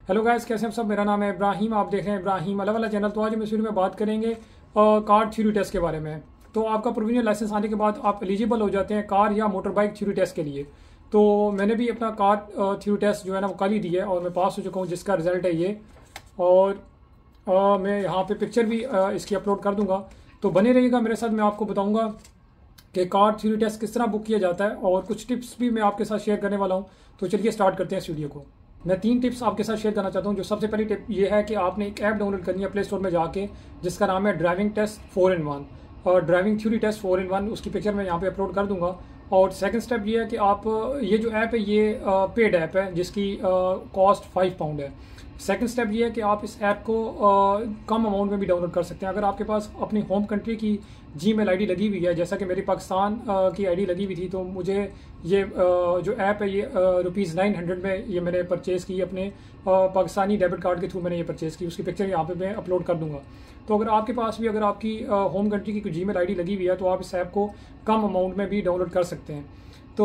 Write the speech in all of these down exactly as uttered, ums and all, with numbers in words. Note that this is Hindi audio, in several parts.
हेलो गाइस, कैसे हैं आप सब। मेरा नाम है इब्राहिम, आप देख रहे हैं इब्राहिम अलग वाला चैनल। तो आज हम इस वीडियो में बात करेंगे कार थ्योरी टेस्ट के बारे में। तो आपका प्रोविजनल लाइसेंस आने के बाद आप एलिजिबल हो जाते हैं कार या मोटर बाइक थ्योरी टेस्ट के लिए। तो मैंने भी अपना कार थ्योरी टेस्ट जो है ना वो कल ही दी है और मैं पास हो चुका हूँ, जिसका रिजल्ट है ये। और अ, मैं यहाँ पे पिक्चर भी अ, इसकी अपलोड कर दूंगा। तो बने रहिएगा मेरे साथ, मैं आपको बताऊंगा कि कार थ्योरी टेस्ट किस तरह बुक किया जाता है और कुछ टिप्स भी मैं आपके साथ शेयर करने वाला हूँ। तो चलिए स्टार्ट करते हैं इस वीडियो को। मैं तीन टिप्स आपके साथ शेयर करना चाहता हूँ। जो सबसे पहली टिप ये है कि आपने एक ऐप डाउनलोड करनी है प्ले स्टोर में जाके, जिसका नाम है driving test four in one और driving theory test four in one. उसकी पिक्चर मैं यहाँ पे अपलोड कर दूंगा। और सेकंड स्टेप ये है कि आप, ये जो ऐप है ये पेड ऐप है, जिसकी कॉस्ट फाइव पाउंड है। सेकंड स्टेप ये है कि आप इस ऐप को अ, कम अमाउंट में भी डाउनलोड कर सकते हैं। अगर आपके पास अपनी होम कंट्री की जी मेल आई डी लगी हुई है, जैसा कि मेरी पाकिस्तान अ, की आई डी लगी हुई थी, तो मुझे ये अ, जो ऐप है ये रुपीज़ नाइन हंड्रेड में ये मैंने परचेज़ की अपने अ, पाकिस्तानी डेबिट कार्ड के थ्रू मैंने ये परचेज़ की। उसकी पिक्चर यहाँ पे मैं अपलोड कर दूंगा। तो अगर आपके पास भी, अगर आपकी होम कंट्री की जी मेल आई डी लगी हुई है, तो आप इस ऐप को कम अमाउंट में भी डाउनलोड कर सकते हैं। तो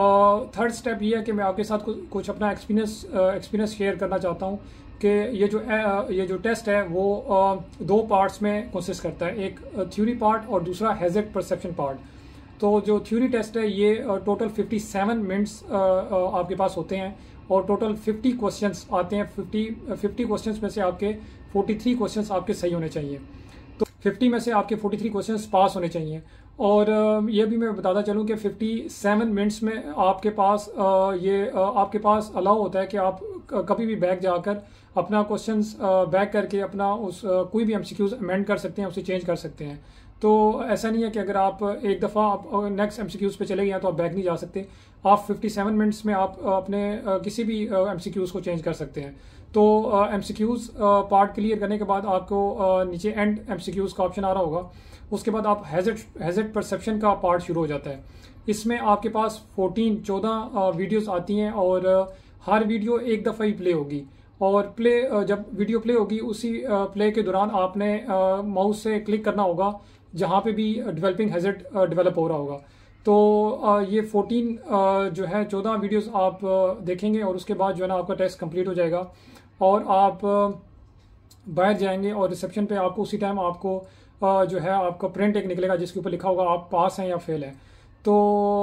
थर्ड स्टेप ये है कि मैं आपके साथ कुछ कुछ अपना एक्सपीरियंस एक्सपीरियंस शेयर करना चाहता हूँ कि ये जो अ, ये जो टेस्ट है वो अ, दो पार्ट्स में कंसिस्ट करता है, एक थ्योरी पार्ट और दूसरा हैजर्ड परसेप्शन पार्ट। तो जो थ्योरी टेस्ट है ये टोटल फिफ्टी सेवन मिनट्स आपके पास होते हैं और टोटल फिफ्टी क्वेश्चंस आते हैं। फिफ्टी फिफ्टी क्वेश्चंस में से आपके फोर्टी थ्री क्वेश्चंस आपके सही होने चाहिए। तो फिफ्टी में से आपके फोर्टी थ्री क्वेश्चंस पास होने चाहिए। और अ, ये भी मैं बताता चलूँ कि फिफ्टी सेवन मिनट्स में आपके पास अ, ये अ, आपके पास अलाउ होता है कि आप क- कभी भी बैक जाकर अपना क्वेश्चंस बैक करके अपना उस अ, कोई भी एमसीक्यूज अमेंड कर सकते हैं, उसे चेंज कर सकते हैं। तो ऐसा नहीं है कि अगर आप एक दफ़ा आप नेक्स्ट एमसीक्यूज पे चले गए हैं तो आप बैक नहीं जा सकते। आप फिफ्टी सेवन मिनट्स में आप अपने अ, किसी भी एमसीक्यूज को चेंज कर सकते हैं। तो एमसीक्यूज पार्ट क्लियर करने के बाद आपको अ, नीचे एंड एमसीक्यूज का ऑप्शन आ रहा होगा। उसके बाद आप हैजर्ड हैजर्ड परसेप्शन का पार्ट शुरू हो जाता है। इसमें आपके पास फोर्टीन चौदह वीडियोस आती हैं और अ, हर वीडियो एक दफ़ा ही प्ले होगी। और प्ले जब वीडियो प्ले होगी उसी प्ले के दौरान आपने माउस से क्लिक करना होगा जहाँ पे भी डेवलपिंग हैजर्ड डेवलप हो रहा होगा। तो अ, ये फोर्टीन जो है चौदह वीडियोस आप अ, देखेंगे और उसके बाद जो है ना आपका टेस्ट कंप्लीट हो जाएगा और आप अ, बाहर जाएंगे और रिसेप्शन पे आपको उसी टाइम आपको अ, जो है आपका प्रिंट एक निकलेगा जिसके ऊपर लिखा होगा आप पास हैं या फेल हैं। तो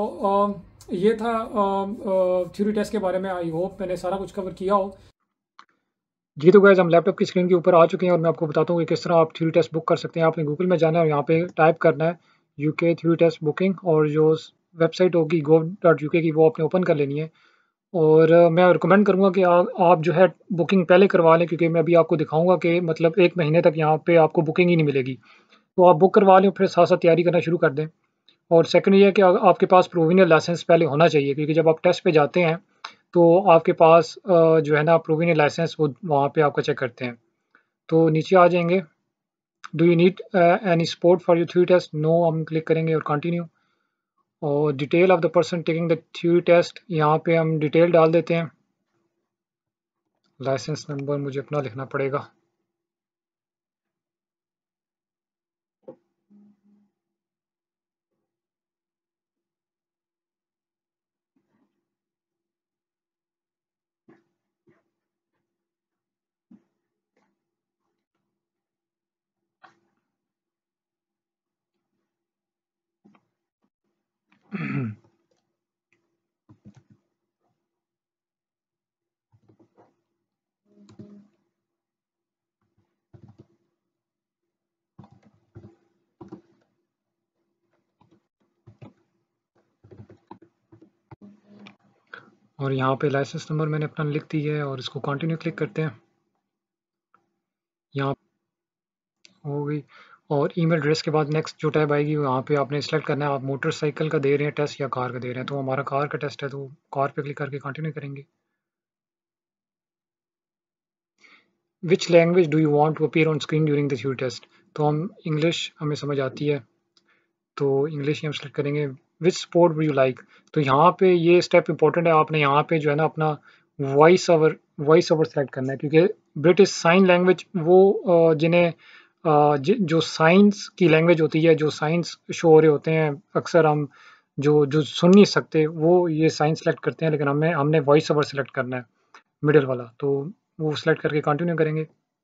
अ, ये था थ्योरी टेस्ट के बारे में। आई होप मैंने सारा कुछ कवर किया हो। जी तो गैस, हम लैपटॉप की स्क्रीन के ऊपर आ चुके हैं और मैं आपको बताता हूँ कि किस तरह आप थ्योरी टेस्ट बुक कर सकते हैं। आपने गूगल में जाना है और यहाँ पे टाइप करना है यूके थ्योरी टेस्ट बुकिंग, और जो वेबसाइट होगी गोव डॉट यूके की वो आपने ओपन कर लेनी है। और अ, मैं रिकमेंड करूँगा कि आ, आप जो है बुकिंग पहले करवा लें, क्योंकि मैं अभी आपको दिखाऊंगा कि मतलब एक महीने तक यहाँ पे आपको बुकिंग ही नहीं मिलेगी। तो आप बुक करवा लें, फिर साथ साथ तैयारी करना शुरू कर दें। और सेकंड ये है कि अ- आपके पास प्रोविजनल लाइसेंस पहले होना चाहिए, क्योंकि जब आप टेस्ट पे जाते हैं तो आपके पास अ, जो है ना प्रोविजनल लाइसेंस वो वहाँ पे आपका चेक करते हैं। तो नीचे आ जाएंगे, do you need any support for your theory test, no हम क्लिक करेंगे और कंटिन्यू। और detail of the person taking the theory test, यहाँ पे हम डिटेल डाल देते हैं। लाइसेंस नंबर मुझे अपना लिखना पड़ेगा। और यहाँ पे लाइसेंस नंबर मैंने अपना लिख दी है और इसको कंटिन्यू क्लिक करते हैं। यहाँ हो गई। और ईमेल एड्रेस के बाद नेक्स्ट जो टैब आएगी वहाँ पे आपने सेलेक्ट करना है आप मोटरसाइकिल का दे रहे हैं टेस्ट या कार का दे रहे हैं। तो हमारा कार का टेस्ट है तो कार पे क्लिक करके कंटिन्यू करेंगे। Which language do you want to appear on screen during the theory test, तो हम इंग्लिश हमें समझ आती है तो इंग्लिश ही हम सेलेक्ट करेंगे। Which sport would you like, तो यहाँ पे ये स्टेप इंपॉर्टेंट है। आपने यहाँ पे जो है ना अपना voice over voice over select करना है, क्योंकि ब्रिटिश साइन लैंग्वेज वो अ, जिन्हें अ, ज- जो साइंस की लैंग्वेज होती है, जो साइंस शो हो रहे होते हैं अक्सर हम जो जो सुन नहीं सकते वो ये साइंस सेलेक्ट करते हैं, लेकिन हमें हमने वॉइस ओवर सेलेक्ट करना है मिडिल वाला। तो वो सेलेक्ट करके कंटिन्यू करेंगे।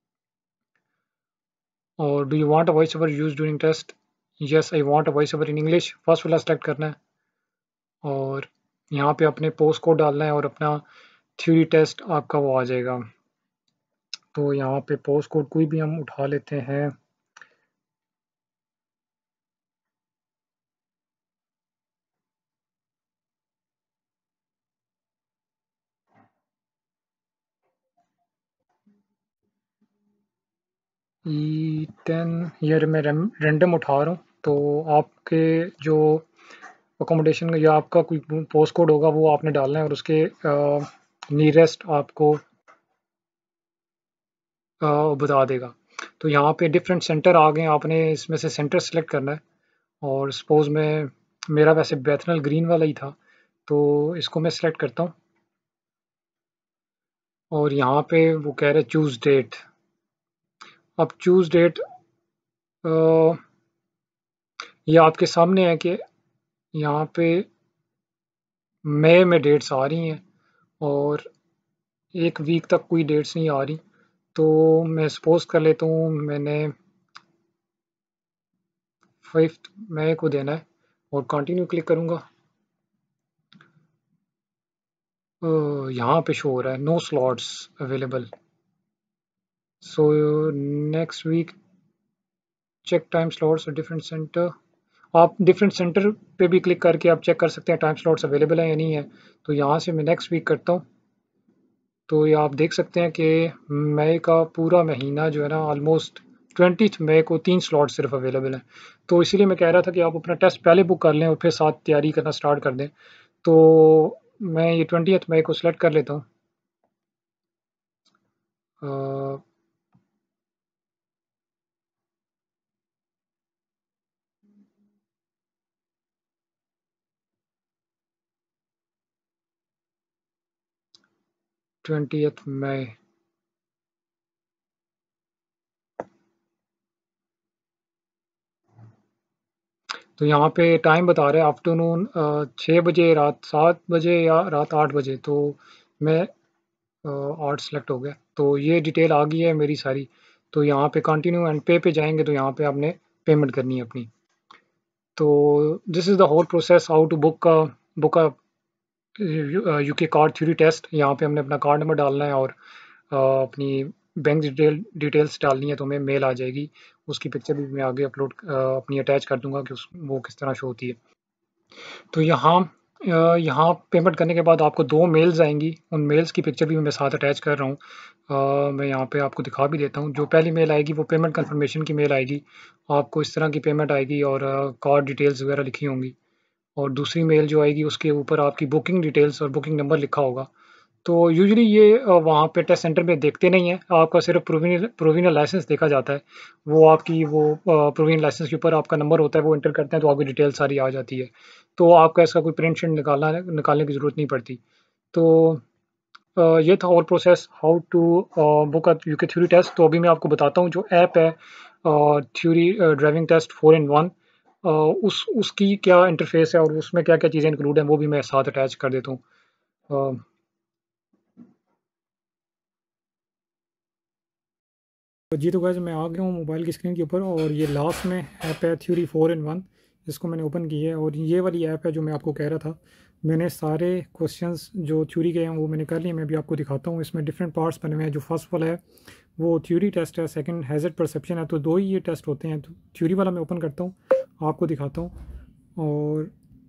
और do you want a voice over use during test, yes I want a voice over in English, first वाला सेलेक्ट करना है और यहाँ पे अपने पोस्ट कोड डालना है और अपना थ्योरी टेस्ट आपका वो आ जाएगा। तो यहाँ पे पोस्ट कोड कोई भी हम उठा लेते हैं। ई टेन, ये मैं रैंडम उठा रहा हूँ। तो आपके जो अकोमोडेशन या आपका कोई पोस्ट कोड होगा वो आपने डालना है और उसके नियरेस्ट आपको आ, बता देगा। तो यहाँ पे डिफरेंट सेंटर आ गए, आपने इसमें से सेंटर सेलेक्ट करना है। और सपोज मैं, मेरा वैसे बैथनल ग्रीन वाला ही था तो इसको मैं सेलेक्ट करता हूँ और यहाँ पे वो कह रहे चूज़ डेट। अब चूज़ डेट ये आपके सामने है कि यहाँ पे मई में डेट्स आ रही हैं और एक वीक तक कोई डेट्स नहीं आ रही। तो मैं सपोज कर लेता हूँ मैंने फिफ्थ मई को देना है और कंटिन्यू क्लिक करूँगा। यहाँ पे शो हो रहा है no slots available, so next week check time slots और डिफरेंट सेंटर। आप डिफरेंट सेंटर पे भी क्लिक करके आप चेक कर सकते हैं टाइम स्लॉट्स अवेलेबल है या नहीं है। तो यहाँ से मैं नेक्स्ट वीक करता हूँ तो ये आप देख सकते हैं कि मई का पूरा महीना जो है ना ऑलमोस्ट ट्वेंटीथ मई को तीन स्लॉट सिर्फ अवेलेबल हैं। तो इसीलिए मैं कह रहा था कि आप अपना टेस्ट पहले बुक कर लें और फिर साथ तैयारी करना स्टार्ट कर दें। तो मैं ये ट्वेंटीथ मई को सिलेक्ट कर लेता हूँ। ट्वेंटीथ मई, तो यहाँ पे टाइम बता रहे हैं आफ्टरनून छः बजे, रात सात बजे या रात आठ बजे। तो मैं आठ सेलेक्ट हो गया। तो ये डिटेल आ गई है मेरी सारी। तो यहाँ पे कंटिन्यू एंड पे पे जाएंगे तो यहाँ पे आपने पेमेंट करनी है अपनी। तो this is the whole process how to book का book a UK card theory test. यहाँ पे हमने अपना कार्ड नंबर डालना है और अ, अपनी बैंक डिटेल डिटेल्स डालनी है तो हमें मेल आ जाएगी। उसकी पिक्चर भी मैं आगे अपलोड अपनी अटैच कर दूंगा कि उस वो किस तरह शो होती है। तो यहाँ अ, यहाँ पेमेंट करने के बाद आपको दो मेल्स आएंगी, उन मेल्स की पिक्चर भी मैं साथ अटैच कर रहा हूँ। अ, मैं यहाँ पे आपको दिखा भी देता हूँ। जो पहली मेल आएगी वो पेमेंट कंफर्मेशन की मेल आएगी, आपको इस तरह की पेमेंट आएगी और कार्ड डिटेल्स वगैरह लिखी होंगी। और दूसरी मेल जो आएगी उसके ऊपर आपकी बुकिंग डिटेल्स और बुकिंग नंबर लिखा होगा। तो यूजुअली ये अ, वहाँ पे टेस्ट सेंटर में देखते नहीं हैं, आपका सिर्फ प्रोविजनल प्रोविजनल लाइसेंस देखा जाता है। वो आपकी वो प्रोविजनल लाइसेंस के ऊपर आपका नंबर होता है, वो एंटर करते हैं तो आपकी डिटेल सारी आ जाती है। तो आपका इसका कोई प्रिंट शिंट निकालना निकालने की ज़रूरत नहीं पड़ती। तो अ, ये था और process how to book a UK theory test. तो अभी मैं आपको बताता हूँ जो ऐप है theory driving test four in one, उस उसकी क्या इंटरफेस है और उसमें क्या क्या चीज़ें इंक्लूड हैं वो भी मैं साथ अटैच कर देता हूँ। अ, जी तो गाइस मैं आ गया हूँ मोबाइल की स्क्रीन के ऊपर और ये लास्ट में ऐप है थ्योरी फोर इन वन, जिसको मैंने ओपन की है। और ये वाली ऐप है जो मैं आपको कह रहा था। मैंने सारे क्वेश्चंस जो थ्योरी के हैं वो मैंने कर लिए। मैं भी आपको दिखाता हूँ। इसमें डिफरेंट पार्ट्स बने हुए हैं। जो फर्स्ट वाला है वो थ्योरी टेस्ट है, सेकंड हैज़र्ड परसेप्शन है। तो दो ही ये टेस्ट होते हैं। तो थ्योरी वाला मैं ओपन करता हूँ, आपको दिखाता हूँ। और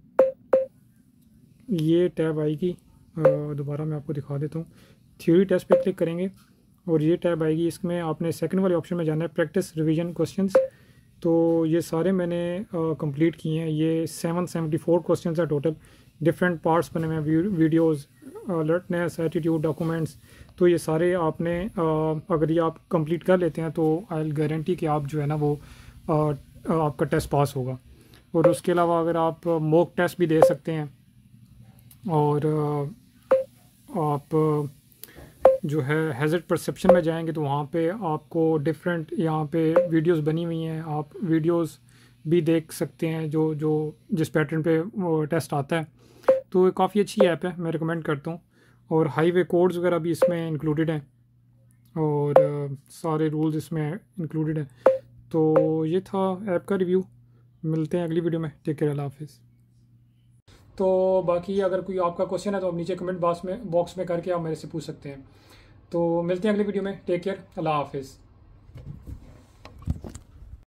ये टैब आएगी, दोबारा मैं आपको दिखा देता हूँ। थ्योरी टेस्ट पे क्लिक करेंगे और ये टैब आएगी। इसमें आपने सेकंड वाले ऑप्शन में जाना है, प्रैक्टिस रिवीजन क्वेश्चंस। तो ये सारे मैंने कंप्लीट किए हैं। ये सेवन सेवेंटी फोर क्वेश्चंस है टोटल। डिफरेंट पार्ट्स बने हुए हैं, वीडियोस, अलर्टनेस, एटीट्यूड, डॉक्यूमेंट्स। तो ये सारे आपने uh, अगर ये आप कंप्लीट कर लेते हैं तो आई विल गारंटी कि आप जो है ना वो uh, आपका टेस्ट पास होगा। और उसके अलावा अगर आप मॉक टेस्ट भी दे सकते हैं और uh, आप जो है हैज़र्ड परसेप्शन में जाएंगे तो वहाँ पे आपको डिफरेंट यहाँ पे वीडियोस बनी हुई हैं। आप वीडियोस भी देख सकते हैं जो जो जिस पैटर्न पे वो टेस्ट आता है। तो ये काफ़ी अच्छी ऐप है, मैं रिकमेंड करता हूँ। और हाईवे कोड्स वगैरह भी इसमें इंक्लूडेड हैं। और uh, सारे रूल्स इसमें इंक्लूडेड हैं। तो ये था ऐप का रिव्यू। मिलते हैं अगली वीडियो में। टेक केयर, अल्लाह हाफिज़। तो बाकी अगर कोई आपका क्वेश्चन है तो आप नीचे कमेंट बॉक्स में बॉक्स में करके आप मेरे से पूछ सकते हैं। तो मिलते हैं अगली वीडियो में। टेक केयर, अल्लाह हाफिज़।